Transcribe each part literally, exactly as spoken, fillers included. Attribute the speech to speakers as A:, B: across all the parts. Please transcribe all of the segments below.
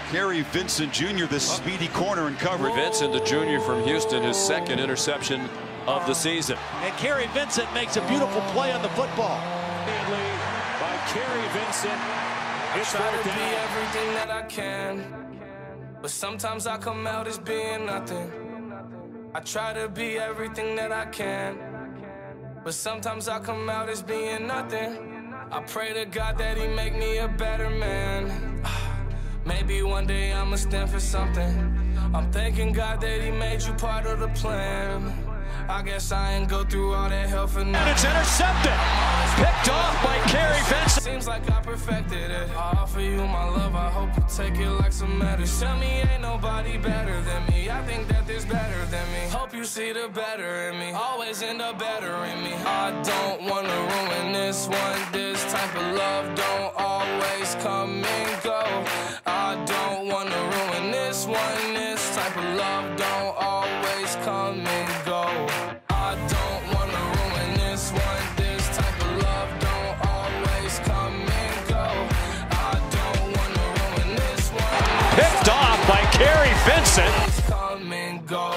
A: Gary Vincent Junior, the speedy corner and cover.
B: Vincent, the junior from Houston, his second interception of the season.
C: And Gary Vincent makes a beautiful play on the football.
D: By Gary Vincent.
E: I try to be everything that I can, but sometimes I come out as being nothing. I try to be everything that I can, but sometimes I come out as being nothing. I pray to God that he make me a better man. Maybe one day I'ma stand for something. I'm thanking God that he made you part of the plan. I guess I ain't go through all that hell for nothing.
C: And it's intercepted. Picked off by Gary Vincent.
E: Seems like I perfected it. I offer you my love, I hope you take it like some medicine. Tell me ain't nobody better than me. I think that there's better than me. Hope you see the better in me. Always end up better in me. I don't wanna ruin this one. This type of love don't always come and go. I don't wanna ruin this one. This type of love don't always come and go. I don't wanna ruin this one. This type of love don't always come and go. I don't wanna ruin this one.
C: Picked off by Gary Vincent.
E: Come and go.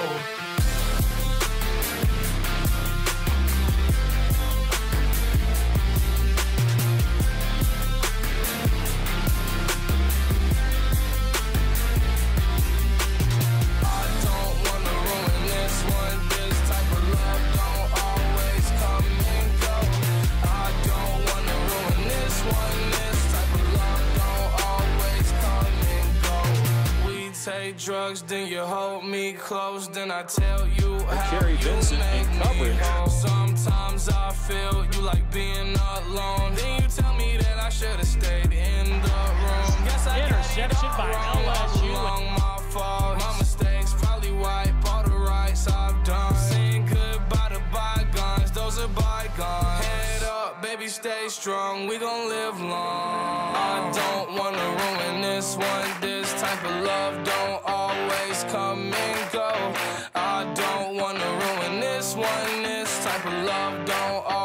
E: Take drugs, then you hold me close, then I tell you how
B: Gary
E: you
B: Vincent
E: make
B: in
E: me
B: coverage.
E: whole. Sometimes I feel you like being alone. Then you tell me that I should have stayed in the room. Guess I
F: Interception by L S U.
E: My fault, my mistakes probably wipe all the rights I've done. Saying goodbye to bygones, those are bygones. Head up, baby, stay strong, we gon' live long. I don't wanna ruin this one. This type of love don't always come and go. I don't wanna ruin this one. This type of love don't always